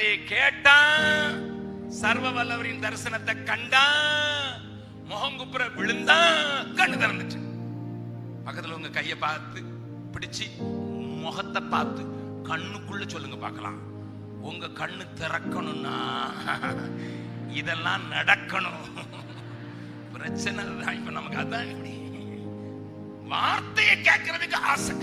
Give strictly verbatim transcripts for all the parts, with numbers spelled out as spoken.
வார்த்தையை கேட்டான், சர்வ வல்லவரின் தரிசனத்தை கண்டான், முகங்குப்புற விழுந்தான், கண்ணு திறந்துச்சு. பக்கத்துல உங்க கையை பார்த்து பிடிச்சு முகத்தை பார்த்து கண்ணுக்குள்ள சொல்லுங்க பார்க்கலாம். உங்க கண்ணு திறக்கணும்னா இதெல்லாம் நடக்கணும். பிரச்சனை தான் இப்ப நமக்கு. அதான் இப்படி வார்த்தையை கேட்கறதுக்கு ஆசை.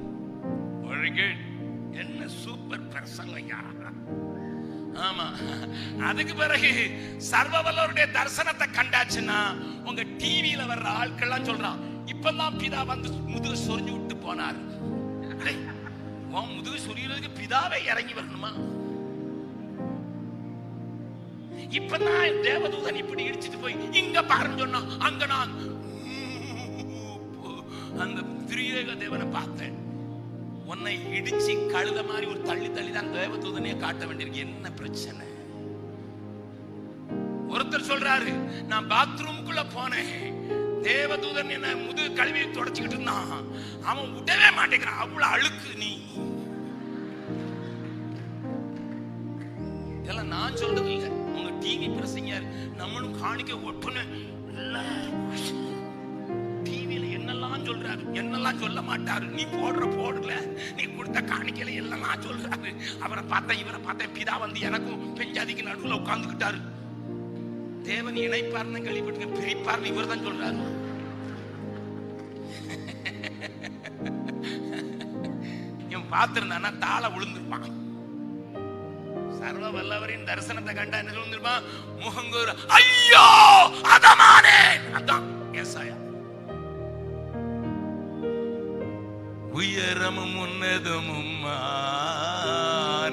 என்ன சூப்பர் பிரசங்கயா. ஆமா, அதுக்கு பிறகு சர்வ வல்லவருடைய தரிசனத்தை கண்டாச்சுன்னா உங்க டிவியில வர்ற ஆட்கள்லாம் சொல்றான், இப்பெல்லாம் பிதா வந்து முதுகு சொரிஞ்சு விட்டு போனார். உன் முதுகு சொரியறதுக்கு பிதாவே இறங்கி வரணுமா? இப்பதான் தேவதூதன் இப்படி இடிச்சிட்டு போய் இங்க பாருன்னு சொன்னா, அங்க நான் அந்த திரியேக தேவனை பார்த்தேன். உன்னை இடிச்சு கழுத மாதிரி ஒரு தள்ளி தள்ளி தான் தேவதூதனையே காட்ட வேண்டியிருக்கு. என்ன பிரச்சனை? ஒருத்தர் சொல்றாரு, நான் பாத்ரூமுக்குள்ள போனேன், தேவதூதன் என்ன முதுகு கழுவி தொடச்சுக்கிட்டு இருந்தான், அவன் விடவே மாட்டேங்கிறான், அவ்வளவு அழுக்கு. நீ இதெல்லாம் நான் சொல்றது இல்லை, உங்க டிவி பிரசங்கர் நம்மளும் காணிக்க ஒட்டுன்னு டிவியில என்னெல்லாம் சொல்றாரு, என்னெல்லாம் சொல்ல மாட்டாரு. நீ போடுற போடல, நீ கொடுத்த காணிக்கையில என்னெல்லாம் சொல்றாரு. அவரை பார்த்தா இவரை பார்த்தா பிதா வந்து எனக்கும் பெஞ்சாதிக்கு நடுவில் உட்கார்ந்துக்கிட்டாரு. தேவன் இணைப்பார்னு கேள்விப்பட்டு பிரிப்பார்னு இவர் தான் சொல்றாரு. இவன் பார்த்திருந்தானா தாள விழுந்திருப்பான். சர்வ வல்லவரின் தரிசனத்தை கண்டா என்ன சொல்லிருப்பான்? முகங்கூர் ஐயோ அதமானே. அதான் ஏசாயா. உயரமும் உன்னதமுமான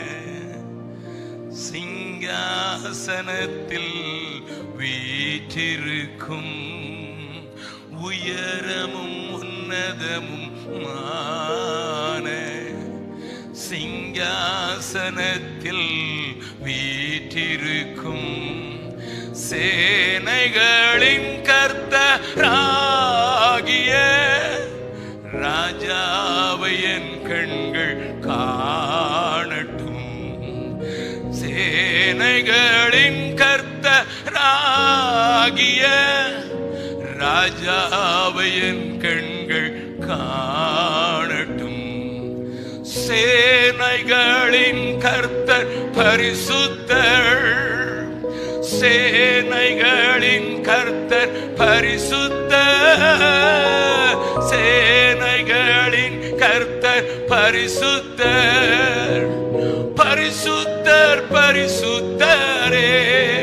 சிங்காசனத்தில் வீற்றிருக்கும், உயரமும் உன்னதமுமான சிங்காசனத்தில் வீற்றிருக்கும் சேனைகளின் கர்த்தராகிய ராஜாவை என் கண்கள் காணட்டும். சேனைகளின் கர்த்தராகிய ராஜாவை என் கண்கள் காணட்டும். சேனைகளின் கர்த்தர் பரிசுத்தர், சேனைகளின் கர்த்தர் பரிசுத்தர், சேனைகளின் கர்த்தர் பரிசுத்தர், பரிசுத்தர் பரிசுத்தரே